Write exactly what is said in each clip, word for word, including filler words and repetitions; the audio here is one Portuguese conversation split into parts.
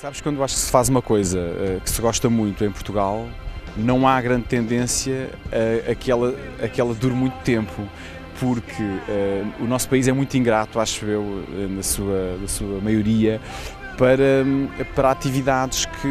Sabes, quando acho que se faz uma coisa uh, que se gosta muito em Portugal, não há grande tendência a, a, que, ela, a que ela dure muito tempo, porque uh, o nosso país é muito ingrato, acho eu, na sua, na sua maioria, para, para atividades que,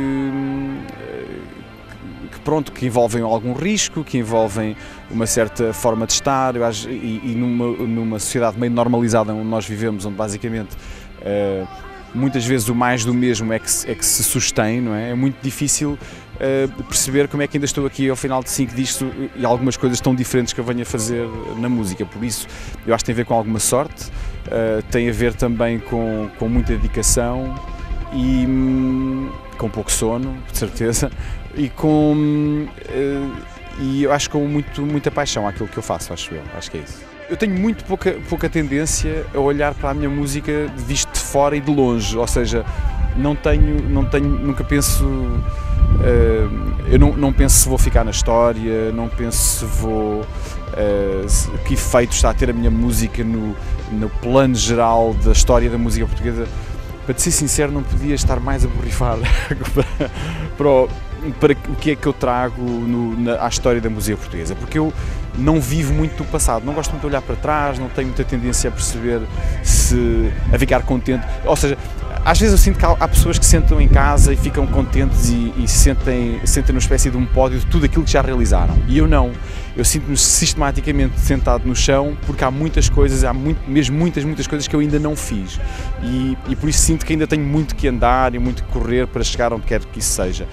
que, pronto, que envolvem algum risco, que envolvem uma certa forma de estar, eu acho, e, e numa, numa sociedade meio normalizada onde nós vivemos, onde basicamente uh, muitas vezes o mais do mesmo é que se, é que se sustém, não é? É muito difícil uh, perceber como é que ainda estou aqui ao final de cinco discos e algumas coisas tão diferentes que eu venho a fazer na música. Por isso, eu acho que tem a ver com alguma sorte, uh, tem a ver também com, com muita dedicação e hum, com pouco sono, de certeza, e com uh, e eu acho com muito, muita paixão àquilo que eu faço, acho eu, acho que é isso. Eu tenho muito pouca, pouca tendência a olhar para a minha música visto de fora e de longe, ou seja, não tenho, não tenho, nunca penso, uh, eu não, não penso se vou ficar na história, não penso se vou, uh, se, que efeito está a ter a minha música no, no plano geral da história da música portuguesa. Para te ser sincero, não podia estar mais a borrifar para, para, o, para o que é que eu trago no, na, à história da música portuguesa, porque eu não vivo muito do passado, não gosto muito de olhar para trás, não tenho muita tendência a perceber se, a ficar contente, ou seja, às vezes eu sinto que há, há pessoas que sentam em casa e ficam contentes e, e sentem, sentem numa espécie de um pódio de tudo aquilo que já realizaram, e eu não, eu sinto-me sistematicamente sentado no chão porque há muitas coisas, há muito, mesmo muitas, muitas coisas que eu ainda não fiz, e, e por isso sinto que ainda tenho muito que andar e muito que correr para chegar onde quer que isso seja.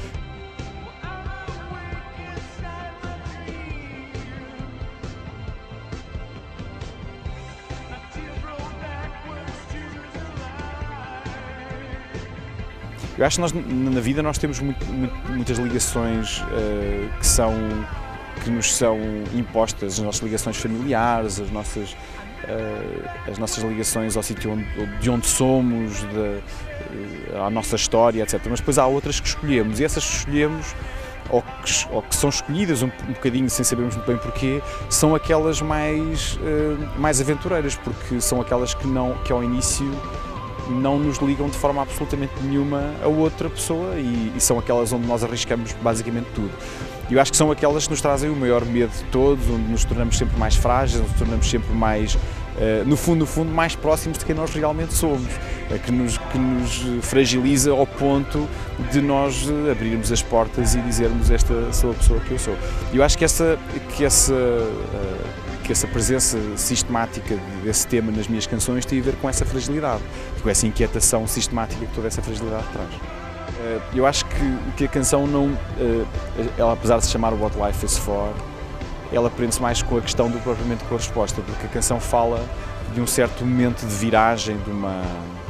Eu acho que nós, na vida, nós temos muito, muito, muitas ligações uh, que, são, que nos são impostas, as nossas ligações familiares, as nossas, uh, as nossas ligações ao sítio onde, de onde somos, de, uh, à nossa história, etcétera. Mas depois há outras que escolhemos, e essas que escolhemos, ou que, ou que são escolhidas um, um bocadinho sem sabermos muito bem porquê, são aquelas mais, uh, mais aventureiras, porque são aquelas que, não, que ao início não nos ligam de forma absolutamente nenhuma a outra pessoa e, e são aquelas onde nós arriscamos basicamente tudo. E eu acho que são aquelas que nos trazem o maior medo de todos, onde nos tornamos sempre mais frágeis, onde nos tornamos sempre mais, uh, no fundo, no fundo, mais próximos de quem nós realmente somos, uh, que, nos, que nos fragiliza ao ponto de nós abrirmos as portas e dizermos esta sou a pessoa que eu sou. E eu acho que essa, que essa uh, que essa presença sistemática desse tema nas minhas canções tem a ver com essa fragilidade, com essa inquietação sistemática que toda essa fragilidade traz. Eu acho que, que a canção não, ela, apesar de se chamar What Life Is For, ela prende-se mais com a questão do que propriamente com a resposta, porque a canção fala de um certo momento de viragem, de uma,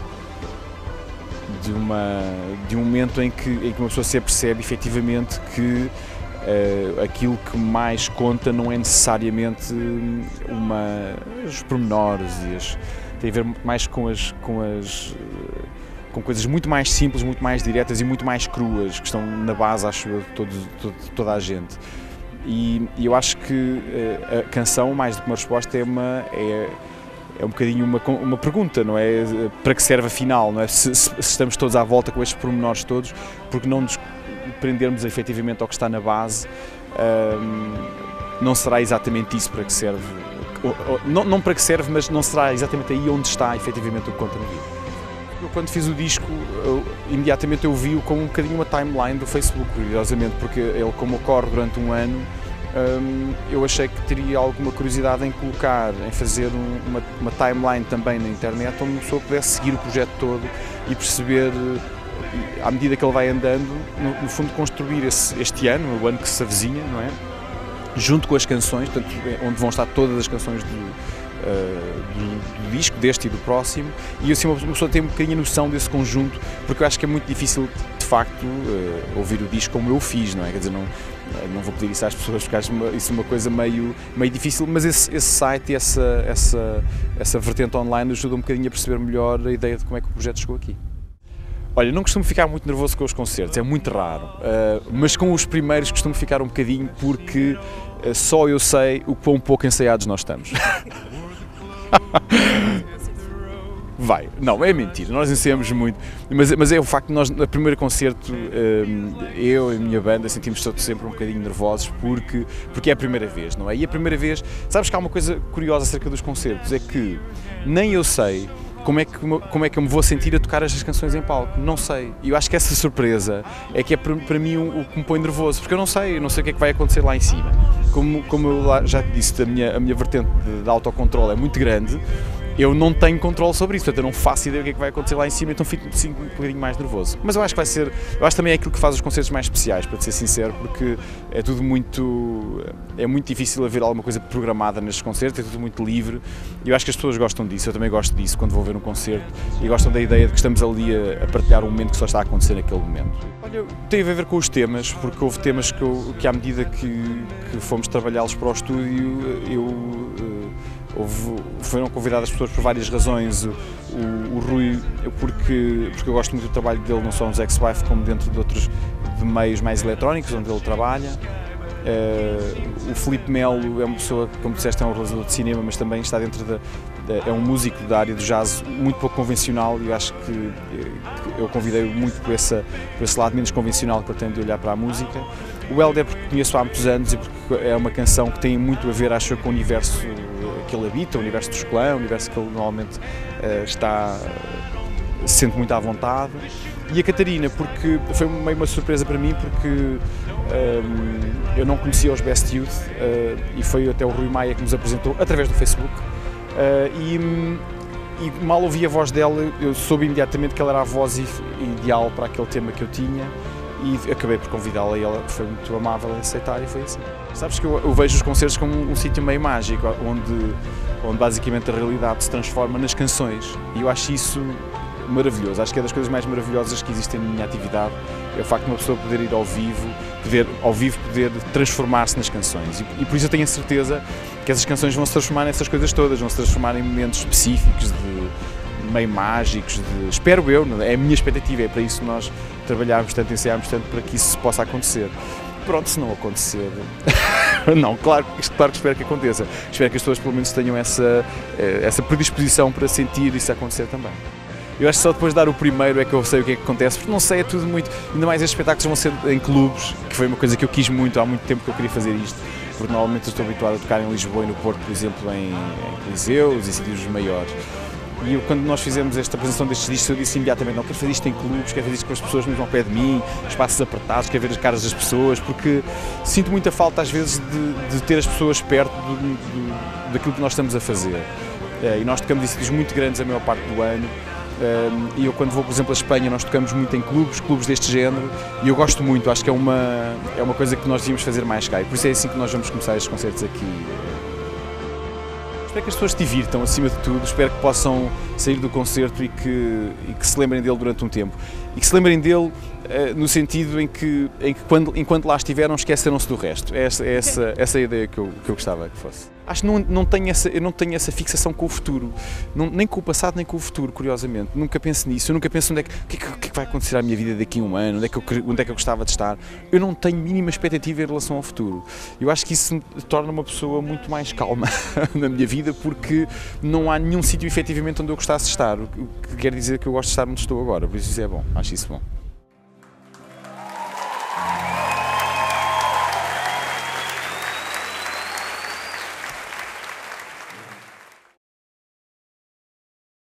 de uma, de um momento em que, em que uma pessoa se apercebe efetivamente que Uh, aquilo que mais conta não é necessariamente uma, os pormenores, e as, tem a ver mais com, as, com, as, uh, com coisas muito mais simples, muito mais diretas e muito mais cruas, que estão na base, acho eu, de, todo, de toda a gente. E, e eu acho que uh, a canção, mais do que uma resposta, é, uma, é, é um bocadinho uma, uma pergunta, não é? Para que serve afinal, não é? Se, se, se estamos todos à volta com estes pormenores todos, porque não nos prendermos efetivamente ao que está na base, um, não será exatamente isso para que serve, ou, ou, não, não para que serve, mas não será exatamente aí onde está efetivamente o que conta na vida. Eu, quando fiz o disco, eu, imediatamente eu vi-o como um bocadinho uma timeline do Facebook, curiosamente, porque ele, como ocorre durante um ano, um, eu achei que teria alguma curiosidade em colocar, em fazer um, uma, uma timeline também na internet, onde uma pessoa pudesse seguir o projeto todo e perceber, à medida que ele vai andando, no, no fundo construir esse, este ano, o ano que se avizinha, não é? Junto com as canções, portanto, onde vão estar todas as canções do, uh, do, do disco, deste e do próximo, e assim uma pessoa tem um bocadinho a noção desse conjunto, porque eu acho que é muito difícil, de facto, uh, ouvir o disco como eu fiz, não é? Quer dizer, não, não vou pedir isso às pessoas, porque acho isso uma coisa meio, meio difícil, mas esse, esse site e essa, essa, essa vertente online ajuda um bocadinho a perceber melhor a ideia de como é que o projeto chegou aqui. Olha, não costumo ficar muito nervoso com os concertos, é muito raro, uh, mas com os primeiros costumo ficar um bocadinho porque uh, só eu sei o quão pouco ensaiados nós estamos. Vai. Não, é mentira, nós ensaiamos muito, mas, mas é o facto de nós, no primeiro concerto, eu e a minha banda sentimos todos sempre um bocadinho nervosos porque, porque é a primeira vez, não é? E a primeira vez, sabes que há uma coisa curiosa acerca dos concertos, é que nem eu sei como é que, como é que eu me vou sentir a tocar estas canções em palco, não sei. E eu acho que essa surpresa é que é para, para mim o, o que me põe nervoso, porque eu não sei, eu não sei o que é que vai acontecer lá em cima. Como, como eu lá já te disse, a minha, a minha vertente de, de autocontrole é muito grande, eu não tenho controle sobre isso, portanto eu não faço ideia do que é que vai acontecer lá em cima, então fico, fico um bocadinho mais nervoso. Mas eu acho que vai ser, eu acho também é aquilo que faz os concertos mais especiais, para te ser sincero, porque é tudo muito, é muito difícil haver alguma coisa programada nestes concertos, é tudo muito livre, e eu acho que as pessoas gostam disso, eu também gosto disso quando vou ver um concerto, e gostam da ideia de que estamos ali a, a partilhar um momento que só está a acontecer naquele momento. Olha, teve a ver com os temas, porque houve temas que, eu, que à medida que, que fomos trabalhá-los para o estúdio, eu... Houve, foram convidadas pessoas por várias razões, o, o, o Rui, porque, porque eu gosto muito do trabalho dele, não só nos Ex-Wife, como dentro de outros de meios mais eletrónicos, onde ele trabalha. Uh, o Filipe Melo é uma pessoa que, como disseste, é um realizador de cinema, mas também está dentro da, da... é um músico da área do jazz muito pouco convencional, e eu acho que, que eu convidei-o muito por, essa, por esse lado menos convencional que ele tem de olhar para a música. O Hélder, porque conheço há muitos anos e porque é uma canção que tem muito a ver, acho eu, com o universo que ele habita, o universo dos clãs, o universo que ele normalmente uh, está, se sente muito à vontade. E a Catarina, porque foi meio uma surpresa para mim, porque um, eu não conhecia os Best Youth uh, e foi até o Rui Maia que nos apresentou através do Facebook. Uh, e, e mal ouvi a voz dela, eu soube imediatamente que ela era a voz ideal para aquele tema que eu tinha. E acabei por convidá-la e ela foi muito amável em aceitar, e foi assim. Sabes que eu, eu vejo os concertos como um, um sítio meio mágico, onde, onde basicamente a realidade se transforma nas canções, e eu acho isso maravilhoso. Acho que é das coisas mais maravilhosas que existem na minha atividade, é o facto de uma pessoa poder ir ao vivo, poder ao vivo poder transformar-se nas canções, e, e por isso eu tenho a certeza que essas canções vão se transformar nessas coisas todas, vão se transformar em momentos específicos, de meio mágicos, de, espero eu, é a minha expectativa, é para isso que nós trabalharmos tanto, ensaiarmos tanto, para que isso possa acontecer. Pronto, se não acontecer, não, claro, claro que espero que aconteça, espero que as pessoas pelo menos tenham essa, essa predisposição para sentir isso acontecer também. Eu acho que só depois de dar o primeiro é que eu sei o que é que acontece, porque não sei, é tudo muito, ainda mais estes espetáculos vão ser em clubes, que foi uma coisa que eu quis muito, há muito tempo que eu queria fazer isto, porque normalmente eu estou habituado a tocar em Lisboa e no Porto, por exemplo, em, em Coliseus e sítios maiores. E eu, quando nós fizemos esta apresentação destes discos, eu disse imediatamente: não, quero fazer isto em clubes, quero fazer isto com as pessoas mesmo ao pé de mim, espaços apertados, quero ver as caras das pessoas, porque sinto muita falta às vezes de, de ter as pessoas perto do, do, daquilo que nós estamos a fazer. E nós tocamos em sítios muito grandes a maior parte do ano, e eu, quando vou, por exemplo, à Espanha, nós tocamos muito em clubes, clubes deste género, e eu gosto muito, acho que é uma, é uma coisa que nós devíamos fazer mais cá, e por isso é assim que nós vamos começar estes concertos aqui. Espero que as pessoas se divirtam, acima de tudo, espero que possam sair do concerto e que, e que se lembrem dele durante um tempo. E que se lembrem dele uh, no sentido em que, em que quando, enquanto lá estiveram, esqueceram-se do resto. É essa, é essa, essa é a ideia que eu, que eu gostava que fosse. Acho que não, não tenho essa, eu não tenho essa fixação com o futuro, não, nem com o passado nem com o futuro, curiosamente. Nunca penso nisso, eu nunca penso onde é que, o que, é que, o que é que vai acontecer à minha vida daqui a um ano, onde é, que eu, onde é que eu gostava de estar. Eu não tenho mínima expectativa em relação ao futuro. Eu acho que isso me torna uma pessoa muito mais calma na minha vida, porque não há nenhum sítio efetivamente onde eu gostasse de estar, o que quer dizer que eu gosto de estar onde estou agora, por isso isso é bom, acho isso bom.